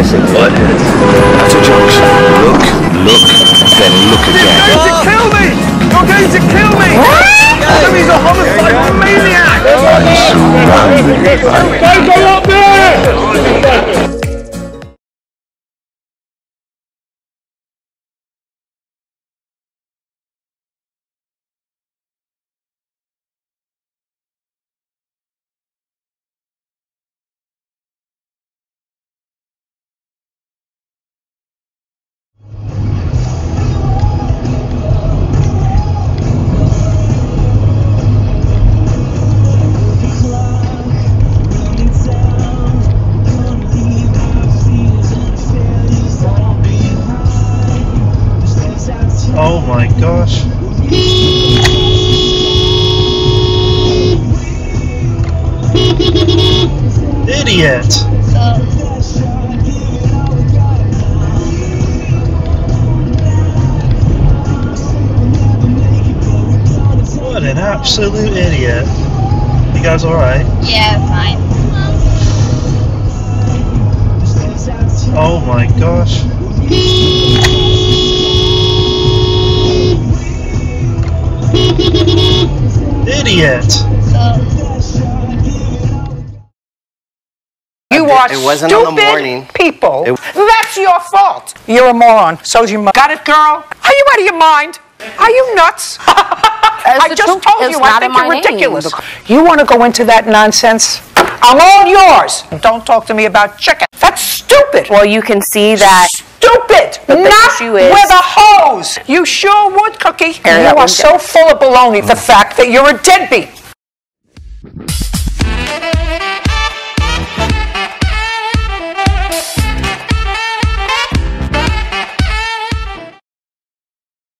missing. Buttheads. At a junction. Look, then look again. You're going to kill me! You're going to kill me! He's a homicidal maniac! I'm surrounded by Go up there! Oh my gosh. Idiot! What an absolute idiot. You guys alright? Yeah, fine. Oh my gosh. Idiot! You are It wasn't stupid on the morning. people. That's your fault. You're a moron. So's your mother. Got it, girl? Are you out of your mind? Are you nuts? I just told you, I think you're ridiculous. You want to go into that nonsense? I'm all yours. Don't talk to me about chicken. That's stupid. Well, you can see that. Stupid. But the Not issue is- with a hose. You sure would, Cookie. You are so full of baloney. The fact that you're a deadbeat.